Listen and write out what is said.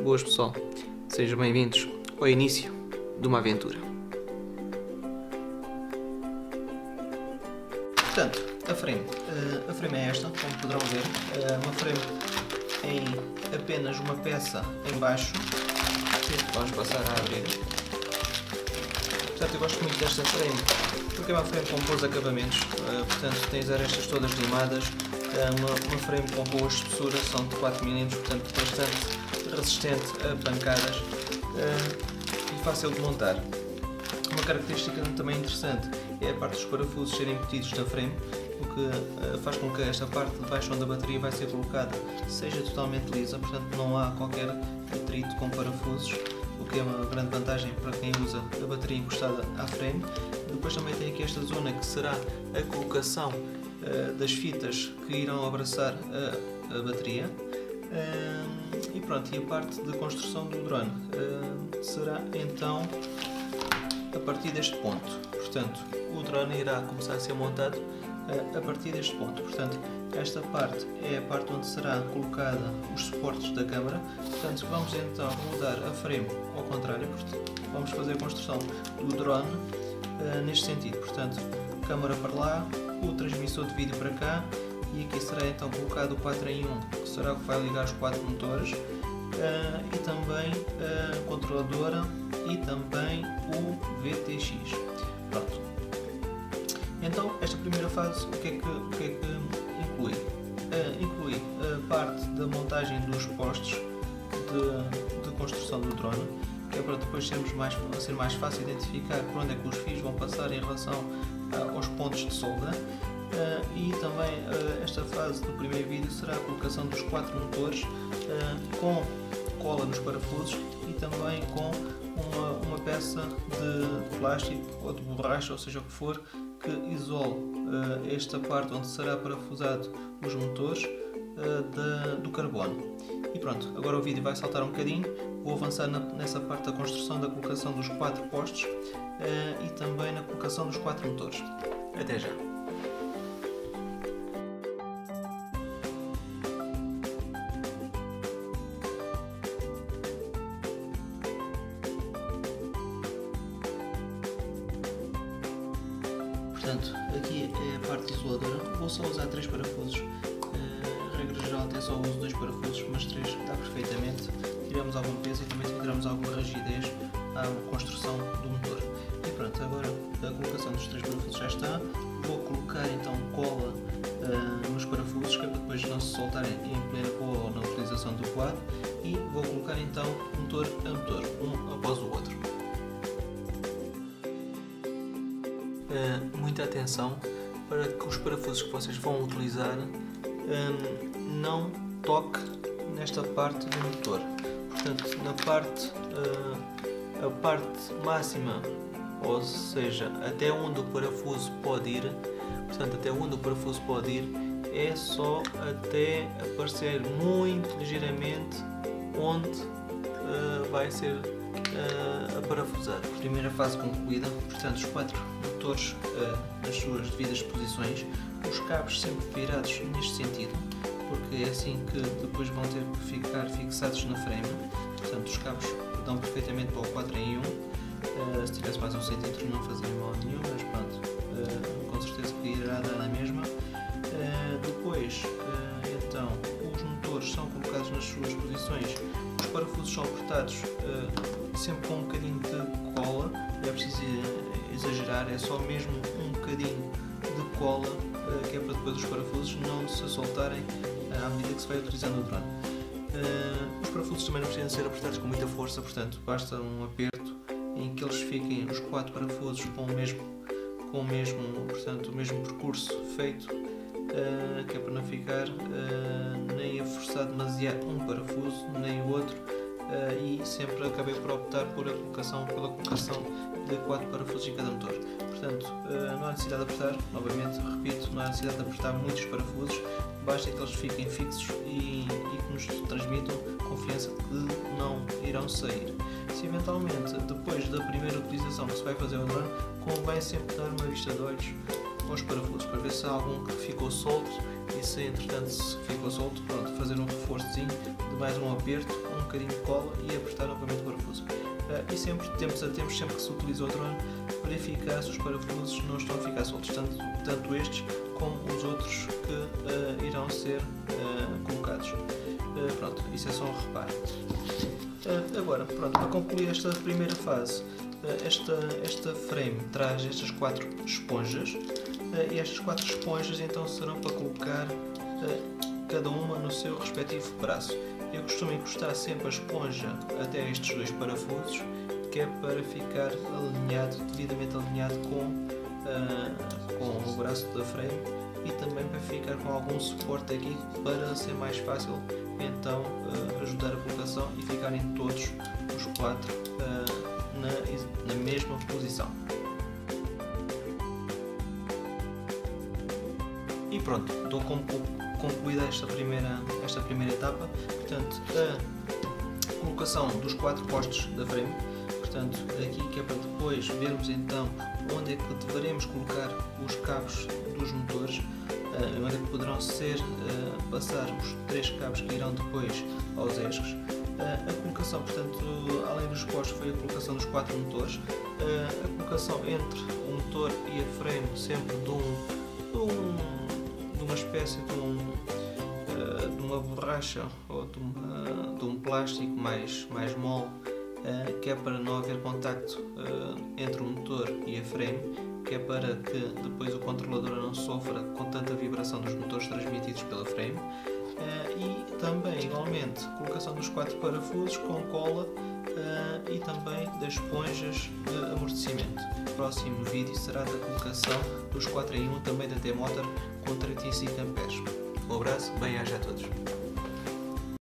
Boas pessoal, sejam bem-vindos ao início de uma aventura. Portanto, a frame é esta, como poderão ver, uma frame em apenas uma peça em baixo, que vamos passar a abrir. Portanto, eu gosto muito desta frame, porque é uma frame com bons acabamentos, portanto tem as arestas todas limadas, uma frame com boa espessura, são de 4 mm, portanto bastante resistente a pancadas e fácil de montar. Uma característica também interessante é a parte dos parafusos serem embutidos na frame, o que faz com que esta parte de baixo onde a bateria vai ser colocada seja totalmente lisa, portanto não há qualquer atrito com parafusos, o que é uma grande vantagem para quem usa a bateria encostada à frame. Depois também tem aqui esta zona que será a colocação das fitas que irão abraçar a bateria. E pronto, e a parte de construção do drone será então a partir deste ponto. Portanto, o drone irá começar a ser montado a partir deste ponto. Portanto, esta parte é a parte onde será colocada os suportes da câmara. Portanto, vamos então mudar a frame ao contrário. Portanto, vamos fazer a construção do drone neste sentido. Portanto, câmara para lá, o transmissor de vídeo para cá, e aqui será então colocado o 4 em 1, que será o que vai ligar os 4 motores, e também a controladora e também o VTX. Pronto. Então, esta primeira fase, o que é que inclui? Inclui a parte da montagem dos postes de construção do drone, que é para depois ser mais fácil identificar por onde é que os fios vão passar em relação aos pontos de solda. E também esta fase do primeiro vídeo será a colocação dos 4 motores com cola nos parafusos e também com uma peça de plástico ou de borracha, ou seja o que for, que isole esta parte onde será parafusado os motores do carbono. E pronto, agora o vídeo vai saltar um bocadinho, vou avançar nessa parte da construção da colocação dos 4 postes e também na colocação dos 4 motores. Até já! Portanto, aqui é a parte isoladora, vou só usar 3 parafusos, regra geral até só uso 2 parafusos, mas 3 dá perfeitamente, tiramos algum peso e também tiramos alguma rigidez à construção do motor. E pronto, agora a colocação dos 3 parafusos já está, vou colocar então cola nos parafusos, que é para depois não se soltarem em plena boa ou na utilização do quadro, e vou colocar então motor a motor, um após o outro. Muita atenção para que os parafusos que vocês vão utilizar não toque nesta parte do motor. Portanto, a parte máxima, ou seja, até onde o parafuso pode ir, é só até aparecer muito ligeiramente onde vai ser aparafusado. Primeira fase concluída, portanto os 4 motores nas suas devidas posições, os cabos sempre virados neste sentido, porque é assim que depois vão ter que ficar fixados na frame. Portanto os cabos dão perfeitamente para o 4 em 1, se tivesse mais um centímetro não fazia mal nenhum, mas pronto, com certeza que irá dar na mesma. Depois, então, os motores são colocados nas suas posições, os parafusos são apertados sempre com um bocadinho de cola, não é preciso exagerar, é só mesmo um bocadinho de cola, que é para depois os parafusos não se soltarem à medida que se vai utilizando o drone. Os parafusos também não precisam ser apertados com muita força, portanto basta um aperto em que eles fiquem os 4 parafusos com o mesmo percurso feito, que é para não ficar nem a forçar demasiado um parafuso nem o outro, e sempre acabei por optar pela colocação de 4 parafusos em cada motor. Portanto, não há necessidade de apertar, novamente repito, não há necessidade de apertar muitos parafusos, basta que eles fiquem fixos e que nos transmitam confiança de que não irão sair. Se eventualmente, depois da primeira utilização que se vai fazer o drone, convém sempre dar uma vista de olhos aos parafusos para ver se há algum que ficou solto e se entretanto se ficou solto, pronto, fazer um reforçozinho de mais um aperto, um bocadinho de cola e apertar novamente o parafuso. E sempre, tempos a tempos, sempre que se utiliza o drone, verificar se os parafusos não estão a ficar soltos, tanto estes como os outros que irão ser colocados. Pronto, isso é só um reparo. Agora, pronto, para concluir esta primeira fase, esta frame traz estas 4 esponjas e estas 4 esponjas então serão para colocar cada uma no seu respectivo braço. Eu costumo encostar sempre a esponja até estes 2 parafusos, que é para ficar alinhado, devidamente alinhado com o braço da frame e também para ficar com algum suporte aqui para ser mais fácil então ajudar a colocação e ficarem todos os 4 na mesma posição. E pronto, dou como concluída esta primeira etapa. Portanto, a colocação dos 4 postes da frame, portanto, aqui que é para depois vermos então onde é que deveremos colocar os cabos dos motores, onde é que poderão ser passar os 3 cabos que irão depois aos eixos. A colocação, portanto, além dos postos, foi a colocação dos 4 motores, a colocação entre o motor e a frame sempre de uma espécie de uma borracha ou de um plástico mais mole, que é para não haver contacto entre o motor e a frame, que é para que depois o controlador não sofra com tanta vibração dos motores transmitidos pela frame. E também, igualmente, colocação dos 4 parafusos com cola e também das esponjas de amortecimento. O próximo vídeo será da colocação dos 4 em 1 também da T-Motor com 35 A. Um abraço, bem-aja a todos.